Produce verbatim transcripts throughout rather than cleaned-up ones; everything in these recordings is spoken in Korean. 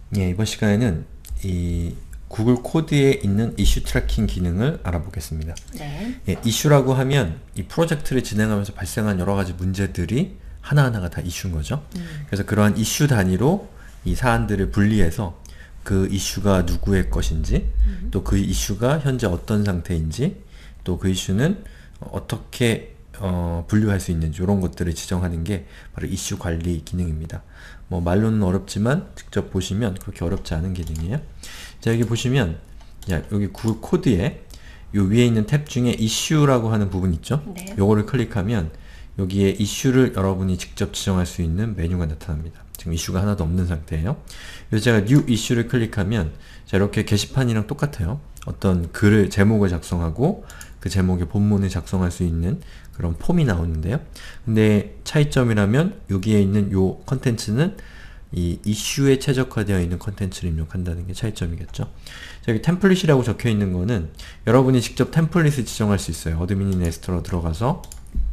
예, 이번 시간에는 이 구글 코드에 있는 이슈 트래킹 기능을 알아보겠습니다. 네. 예, 이슈라고 하면 이 프로젝트를 진행하면서 발생한 여러 가지 문제들이 하나하나가 다 이슈인 거죠. 음. 그래서 그러한 이슈 단위로 이 사안들을 분리해서 그 이슈가 누구의 것인지, 음. 또 그 이슈가 현재 어떤 상태인지, 또 그 이슈는 어떻게 어, 분류할 수 있는지, 이런 것들을 지정하는 게 바로 이슈 관리 기능입니다. 뭐 말로는 어렵지만 직접 보시면 그렇게 어렵지 않은 기능이에요. 자, 여기 보시면, 자, 여기 구글 코드에 요 위에 있는 탭 중에 이슈라고 하는 부분 있죠? 네. 요거를 클릭하면 여기에 이슈를 여러분이 직접 지정할 수 있는 메뉴가 나타납니다. 지금 이슈가 하나도 없는 상태예요. 그래서 제가 뉴 이슈를 클릭하면, 자, 이렇게 게시판이랑 똑같아요. 어떤 글을, 제목을 작성하고 그 제목의 본문을 작성할 수 있는 그런 폼이 나오는데요. 근데 차이점이라면 여기에 있는 요 컨텐츠는 이 이슈에 최적화되어 있는 컨텐츠를 입력한다는 게 차이점이겠죠. 자, 여기 템플릿이라고 적혀 있는 거는 여러분이 직접 템플릿을 지정할 수 있어요. 어드미니 네스트로 들어가서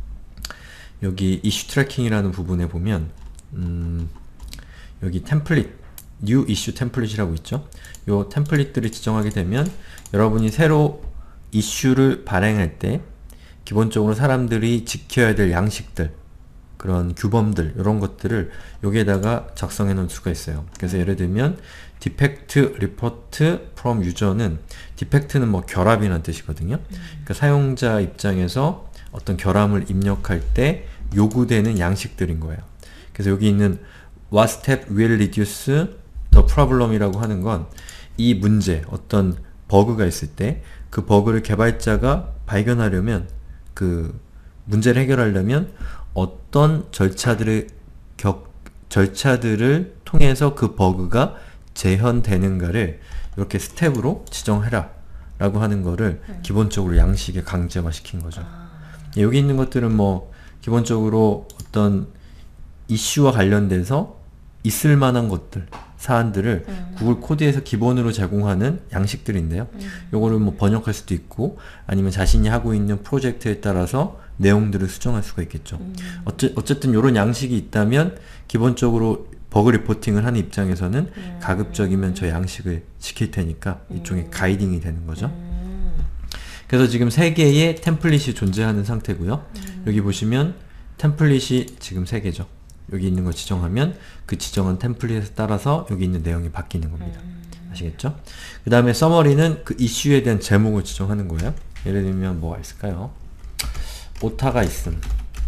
여기 이슈 트래킹이라는 부분에 보면 음, 여기 템플릿, 뉴 이슈 템플릿이라고 있죠. 요 템플릿들을 지정하게 되면 여러분이 새로 이슈를 발행할 때 기본적으로 사람들이 지켜야 될 양식들, 그런 규범들, 이런 것들을 여기에다가 작성해 놓을 수가 있어요. 그래서 예를 들면 defect report from user는 defect는 뭐 결함이라는 뜻이거든요. 그러니까 사용자 입장에서 어떤 결함을 입력할 때 요구되는 양식들인 거예요. 그래서 여기 있는 what step will reduce the problem 이라고 하는 건 이 문제, 어떤 버그가 있을 때 그 버그를 개발자가 발견하려면, 그 문제를 해결하려면 어떤 절차들을 격, 절차들을 통해서 그 버그가 재현되는가를 이렇게 스텝으로 지정해라 라고 하는 거를 음. 기본적으로 양식에 강제화 시킨 거죠. 아. 여기 있는 것들은 뭐 기본적으로 어떤 이슈와 관련돼서 있을 만한 것들, 사안들을 음. 구글 코드에서 기본으로 제공하는 양식들인데요. 음. 요거를 뭐 번역할 수도 있고, 아니면 자신이 하고 있는 프로젝트에 따라서 내용들을 수정할 수가 있겠죠. 음. 어째, 어쨌든 요런 양식이 있다면 기본적으로 버그 리포팅을 하는 입장에서는 음. 가급적이면 저 양식을 지킬 테니까 일종의 음. 가이딩이 되는 거죠. 음. 그래서 지금 세 개의 템플릿이 존재하는 상태고요. 음. 여기 보시면 템플릿이 지금 세 개죠. 여기 있는 거 지정하면 그 지정한 템플릿에 따라서 여기 있는 내용이 바뀌는 겁니다. 음. 아시겠죠? 그 다음에 서머리는 그 이슈에 대한 제목을 지정하는 거예요. 예를 들면 뭐가 있을까요? 오타가 있음.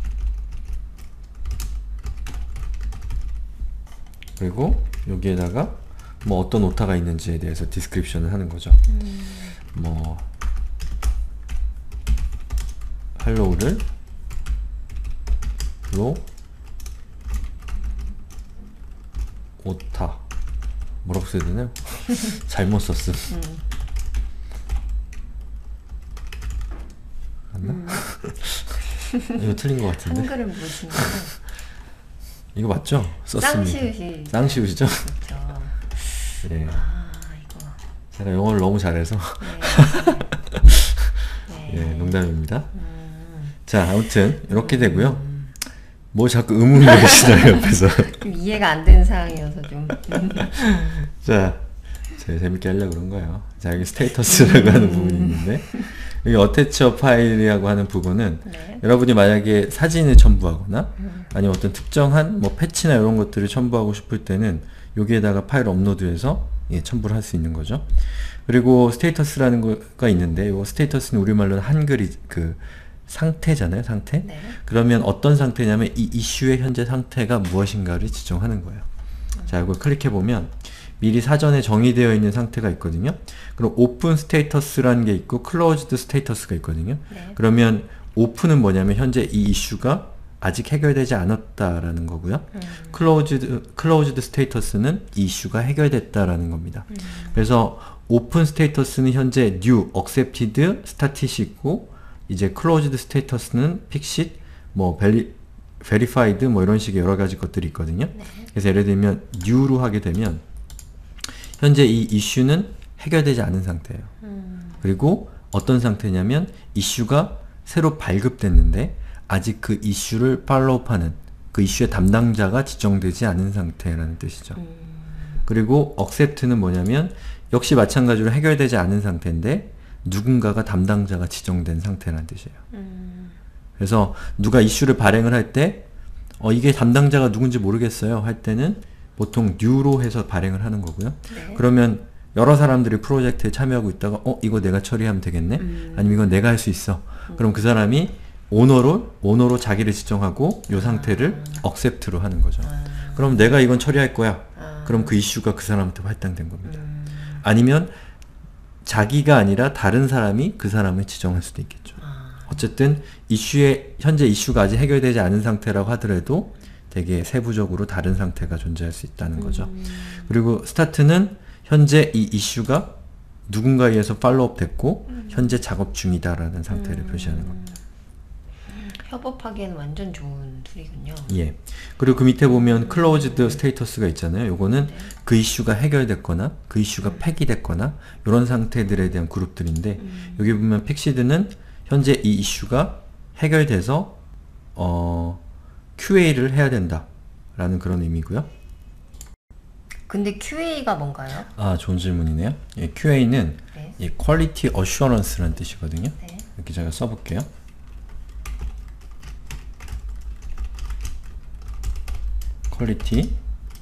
그리고 여기에다가 뭐 어떤 오타가 있는지에 대해서 디스크립션을 하는 거죠. 음. 뭐 hello를 로 오타 뭐라고 써야 되나요? 잘못 썼음. 음. 맞나? 음. 이거 틀린 것 같은데. 한글은 무엇인가? 이거 맞죠? 썼습니다. 쌍시우시. 쌍시우시죠? 그렇죠. 네. 아, 이거. 제가 영어를 너무 잘해서. 네. 네, 농담입니다. 음. 자, 아무튼 이렇게 되고요. 음. 뭐 자꾸 의문을 내시나요, 옆에서. 좀 이해가 안 되는 상황이어서 좀. 자, 제가 재밌게 하려고 그런 거예요. 자, 여기 스테이터스라고 하는 부분이 있는데, 여기 어태처 파일이라고 하는 부분은 네. 여러분이 만약에 사진을 첨부하거나 음. 아니면 어떤 특정한 뭐 패치나 이런 것들을 첨부하고 싶을 때는 여기에다가 파일을 업로드해서 예, 첨부를 할 수 있는 거죠. 그리고 스테이터스라는 거가 있는데, 이 스테이터스는 우리말로는 한글이 그 상태잖아요, 상태. 네. 그러면 어떤 상태냐면 이 이슈의 현재 상태가 무엇인가를 지정하는 거예요. 음. 자, 이걸 클릭해 보면 미리 사전에 정의되어 있는 상태가 있거든요. 그럼 오픈 스테이터스라는 게 있고 클로즈드 스테이터스가 있거든요. 네. 그러면 오픈은 뭐냐면 현재 이 이슈가 아직 해결되지 않았다라는 거고요. 음. 클로즈드 클로즈드 스테이터스는 이 이슈가 해결됐다라는 겁니다. 음. 그래서 오픈 스테이터스는 현재 new, accepted, status 있고, 이제 closed 스테이터스는 fixed, 뭐 veri, verified 뭐 이런 식의 여러 가지 것들이 있거든요. 네. 그래서 예를 들면 new로 하게 되면 현재 이 이슈는 해결되지 않은 상태예요. 음. 그리고 어떤 상태냐면 이슈가 새로 발급됐는데 아직 그 이슈를 팔로우하는 그 이슈의 담당자가 지정되지 않은 상태라는 뜻이죠. 음. 그리고 accept는 뭐냐면 역시 마찬가지로 해결되지 않은 상태인데 누군가가 담당자가 지정된 상태라는 뜻이에요. 음. 그래서 누가 이슈를 발행을 할 때 어, 이게 담당자가 누군지 모르겠어요 할 때는 보통 new로 해서 발행을 하는 거고요. 네. 그러면 여러 사람들이 프로젝트에 참여하고 있다가 어 이거 내가 처리하면 되겠네? 음. 아니면 이건 내가 할 수 있어. 그럼 그 사람이 오너로 오너로 자기를 지정하고 이 상태를 accept로 하는 거죠. 아. 그럼 내가 이건 처리할 거야. 아. 그럼 그 이슈가 그 사람한테 할당된 겁니다. 음. 아니면 자기가 아니라 다른 사람이 그 사람을 지정할 수도 있겠죠. 아. 어쨌든 이슈에 현재 이슈가 아직 해결되지 않은 상태라고 하더라도 되게 세부적으로 다른 상태가 존재할 수 있다는 거죠. 음. 그리고 스타트는 현재 이 이슈가 누군가에 의해서 팔로우업 됐고 음. 현재 작업 중이다라는 상태를 음. 표시하는 겁니다. 협업하기에는 완전 좋은 툴이군요. 예. 그리고 그 밑에 보면 closed status가 있잖아요. 요거는 네. 그 이슈가 해결됐거나 그 이슈가 폐기됐거나 이런 상태들에 대한 그룹들인데 음. 여기 보면 픽시드는 현재 이 이슈가 해결돼서 어, 큐에이를 해야 된다 라는 그런 의미고요. 근데 큐에이가 뭔가요? 아, 좋은 질문이네요. 예, 큐에이는 네. 이 Quality Assurance라는 뜻이거든요. 네. 이렇게 제가 써볼게요. 퀄리티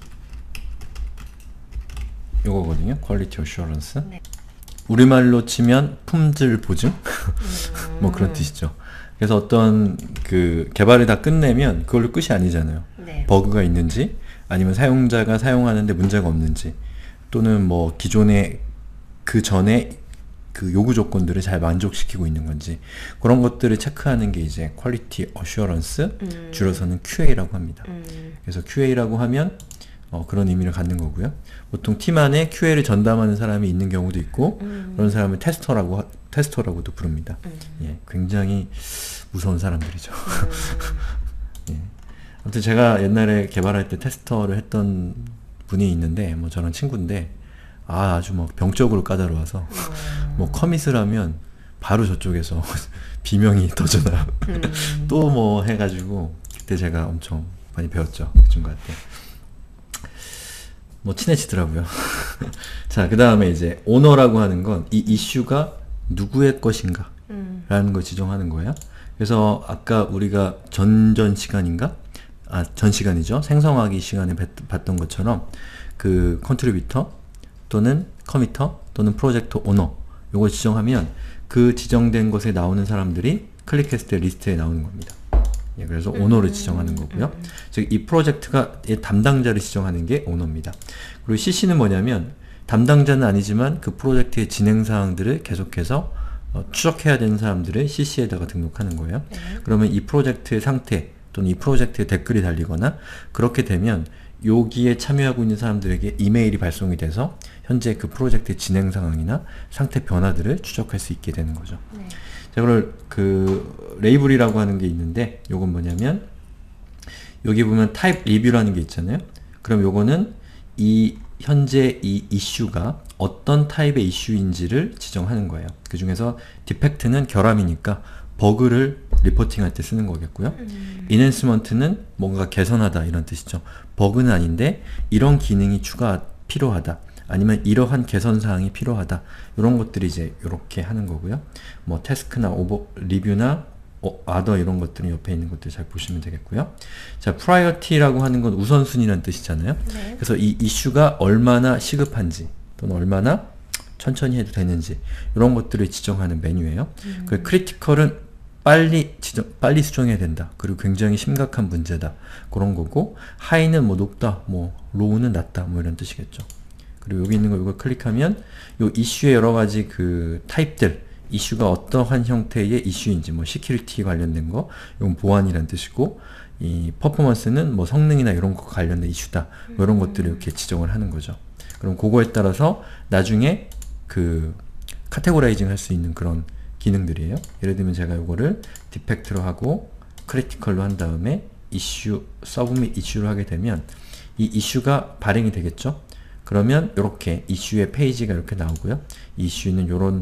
요거거든요. Quality Assurance. 네. 우리말로 치면 품질 보증? 음. 뭐 그런 뜻이죠. 그래서 어떤 그 개발을 다 끝내면 그걸로 끝이 아니잖아요. 네. 버그가 있는지 아니면 사용자가 사용하는데 문제가 없는지 또는 뭐 기존에 그 전에 그 요구 조건들을 잘 만족시키고 있는 건지 그런 것들을 체크하는 게 이제 Quality Assurance, 음. 줄여서는 큐에이라고 합니다. 음. 그래서 큐에이라고 하면 어, 그런 의미를 갖는 거고요. 보통 팀 안에 큐에이를 전담하는 사람이 있는 경우도 있고 음. 그런 사람을 테스터라고 하- 테스터라고도 부릅니다. 음. 예, 굉장히 무서운 사람들이죠. 음. 예. 아무튼 제가 옛날에 개발할 때 테스터를 했던 분이 있는데 뭐 저랑 친구인데 아, 아주 뭐 병적으로 까다로워서 음. 뭐 커밋을 하면 바로 저쪽에서 비명이 터져나요. 음. 또 뭐 해가지고 그때 제가 엄청 많이 배웠죠. 그 친구한테. 뭐 친해지더라고요. 자, 그 다음에 이제 오너라고 하는 건 이 이슈가 누구의 것인가 음. 라는 걸 지정하는 거예요. 그래서 아까 우리가 전전 시간인가? 아, 전 시간이죠. 생성하기 시간에 뵀- 봤던 것처럼 그 컨트리뷰터 또는 커미터 또는 프로젝트 오너 요걸 지정하면 그 지정된 것에 나오는 사람들이 클릭했을 때 리스트에 나오는 겁니다. 예, 그래서 오너를 지정하는 거고요. 즉 이 프로젝트가 이 담당자를 지정하는 게 오너입니다. 그리고 씨씨는 뭐냐면 담당자는 아니지만 그 프로젝트의 진행 사항들을 계속해서 어, 추적해야 되는 사람들을 씨씨에다가 등록하는 거예요. 네. 그러면 이 프로젝트의 상태 또는 이 프로젝트에 댓글이 달리거나 그렇게 되면 여기에 참여하고 있는 사람들에게 이메일이 발송이 돼서 현재 그 프로젝트의 진행 상황이나 상태 변화들을 추적할 수 있게 되는 거죠. 네. 자, 그걸 그 레이블이라고 하는 게 있는데 요건 뭐냐면 여기 보면 타입 리뷰라는 게 있잖아요. 그럼 요거는 이 현재 이 이슈가 어떤 타입의 이슈인지를 지정하는 거예요. 그 중에서 디펙트는 결함이니까 버그를 리포팅할 때 쓰는 거겠고요. 음. 인핸스먼트는 뭔가 개선하다 이런 뜻이죠. 버그는 아닌데 이런 기능이 추가 필요하다. 아니면 이러한 개선 사항이 필요하다. 이런 것들이 이제 이렇게 하는 거고요. 뭐 태스크나 오버 리뷰나 어, 아더 이런 것들은 옆에 있는 것들 잘 보시면 되겠고요. 자, 프라이어티라고 하는 건 우선순위라는 뜻이잖아요. 네. 그래서 이 이슈가 얼마나 시급한지 또는 얼마나 천천히 해도 되는지 이런 것들을 지정하는 메뉴예요. 음. 그 크리티컬은 빨리 지정, 빨리 수정해야 된다. 그리고 굉장히 심각한 문제다. 그런 거고 하이는 뭐 높다, 뭐 로우는 낮다, 뭐 이런 뜻이겠죠. 그리고 여기 있는 거 이거 클릭하면 요 이슈의 여러 가지 그 타입들, 이슈가 어떠한 형태의 이슈인지, 뭐 시큐리티 관련된 거, 이건 보안이란 뜻이고, 이 퍼포먼스는 뭐 성능이나 이런 거 관련된 이슈다. 뭐 이런 것들을 이렇게 지정을 하는 거죠. 그럼 그거에 따라서 나중에 그 카테고라이징 할 수 있는 그런 기능들이에요. 예를 들면 제가 이거를 디펙트로 하고 크리티컬로 한 다음에 이슈, 서브밋 이슈를 하게 되면 이 이슈가 발행이 되겠죠. 그러면 이렇게 이슈의 페이지가 이렇게 나오고요. 이 이슈는 이런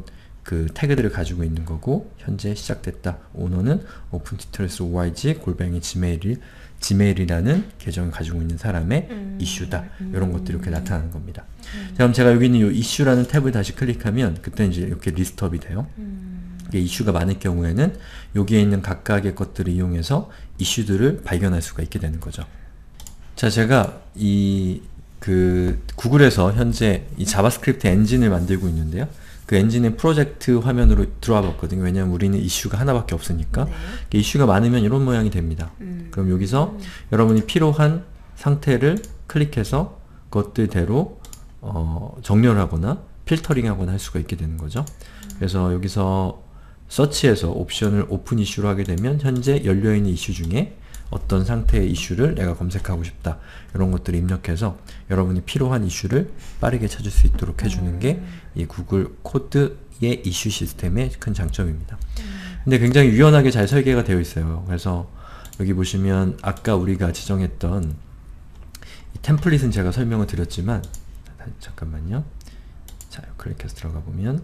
그 태그들을 가지고 있는 거고, 현재 시작됐다. 오너는 오픈튜토리얼스 오아이지 골뱅이 지메일, 지메일이라는 계정을 가지고 있는 사람의 음. 이슈다. 음. 이런 것들이 이렇게 나타나는 겁니다. 음. 자, 그럼 제가 여기 있는 이 이슈라는 탭을 다시 클릭하면 그때 이제 이렇게 리스트업이 돼요. 음. 이게 이슈가 많을 경우에는 여기에 있는 각각의 것들을 이용해서 이슈들을 발견할 수가 있게 되는 거죠. 자, 제가 이 그 구글에서 현재 이 자바스크립트 엔진을 만들고 있는데요. 그 엔진의 프로젝트 화면으로 들어와 봤거든요. 왜냐면 우리는 이슈가 하나밖에 없으니까. 네. 이슈가 많으면 이런 모양이 됩니다. 음. 그럼 여기서 여러분이 필요한 상태를 클릭해서 그것들대로 어, 정렬하거나 필터링하거나 할 수가 있게 되는 거죠. 그래서 여기서 서치에서 옵션을 오픈 이슈로 하게 되면 현재 열려있는 이슈 중에 어떤 상태의 이슈를 내가 검색하고 싶다. 이런 것들을 입력해서 여러분이 필요한 이슈를 빠르게 찾을 수 있도록 해주는 게 이 구글 코드의 이슈 시스템의 큰 장점입니다. 근데 굉장히 유연하게 잘 설계가 되어 있어요. 그래서 여기 보시면 아까 우리가 지정했던 이 템플릿은 제가 설명을 드렸지만, 잠깐만요. 자, 클릭해서 들어가 보면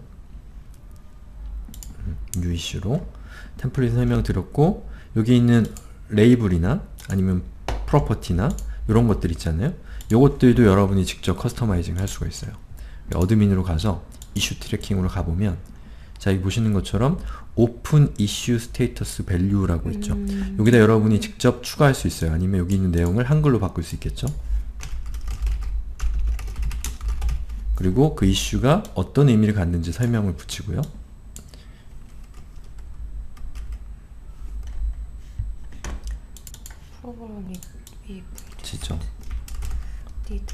뉴 이슈로 템플릿 설명 드렸고, 여기 있는 레이블이나 아니면 프로퍼티나 이런 것들 있잖아요. 요것들도 여러분이 직접 커스터마이징 할 수가 있어요. 어드민으로 가서 이슈 트래킹으로 가보면, 자, 여기 보시는 것처럼 오픈 이슈 스테이터스 밸류라고 있죠. 음. 여기다 여러분이 직접 추가할 수 있어요. 아니면 여기 있는 내용을 한글로 바꿀 수 있겠죠. 그리고 그 이슈가 어떤 의미를 갖는지 설명을 붙이고요. 프로그램이 이 지정, 디드.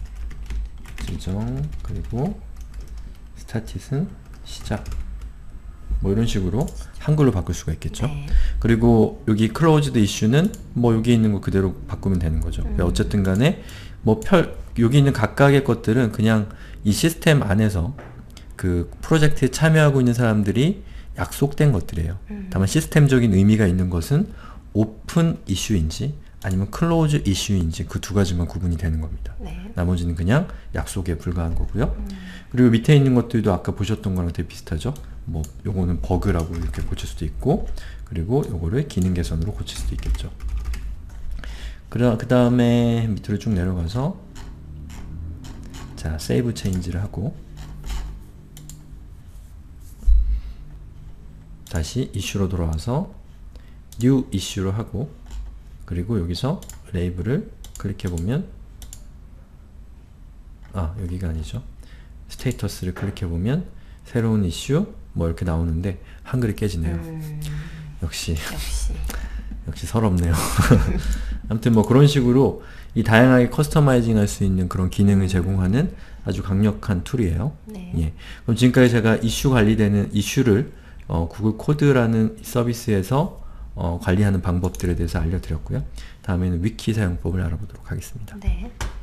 지정, 그리고 스타티스는 시작. 뭐 이런 식으로 한글로 바꿀 수가 있겠죠. 네. 그리고 여기 closed issue는 뭐 여기 있는 거 그대로 바꾸면 되는 거죠. 음. 어쨌든 간에 뭐 펼, 여기 있는 각각의 것들은 그냥 이 시스템 안에서 그 프로젝트에 참여하고 있는 사람들이 약속된 것들이에요. 음. 다만 시스템적인 의미가 있는 것은 오픈 이슈인지 아니면 클로즈 이슈인지 그 두 가지만 구분이 되는 겁니다. 네. 나머지는 그냥 약속에 불과한 거고요. 음. 그리고 밑에 있는 것들도 아까 보셨던 거랑 되게 비슷하죠. 뭐 요거는 버그라고 이렇게 고칠 수도 있고, 그리고 요거를 기능 개선으로 고칠 수도 있겠죠. 그 다음에 밑으로 쭉 내려가서 자, 세이브 체인지를 하고 다시 이슈로 돌아와서 뉴 이슈로 하고, 그리고 여기서 레이블을 클릭해보면, 아, 여기가 아니죠. 스테이터스를 클릭해보면 새로운 이슈 뭐 이렇게 나오는데 한글이 깨지네요. 음. 역시 역시. 역시 서럽네요. 아무튼 뭐 그런 식으로 이 다양하게 커스터마이징 할 수 있는 그런 기능을 제공하는 아주 강력한 툴이에요. 네. 예. 그럼 지금까지 제가 이슈 관리되는 이슈를 어, 구글 코드라는 서비스에서 어, 관리하는 방법들에 대해서 알려드렸고요. 다음에는 위키 사용법을 알아보도록 하겠습니다. 네.